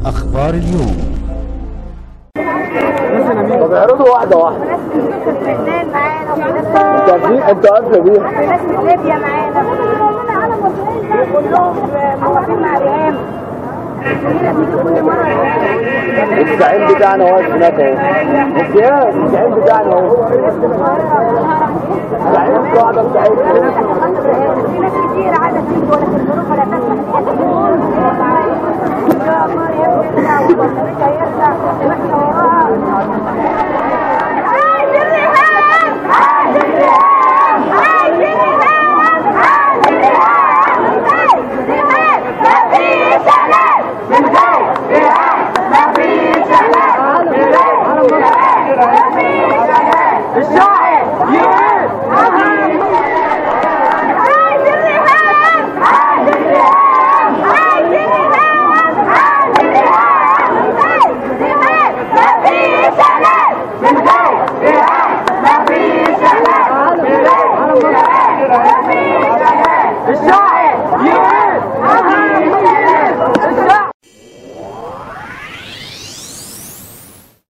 أخبار اليوم. طب اعرضوا واحدة واحدة. انتوا عارفة بيها. ناس من ليبيا معانا كلهم موافقين مع ريهام. الزعيم بتاعنا واقف هناك اهو. الزعيم بتاعنا اهو. الزعيم واحدة الزعيم. في ناس كتير عايزة تيجي ولكن الظروف لا تسمح. من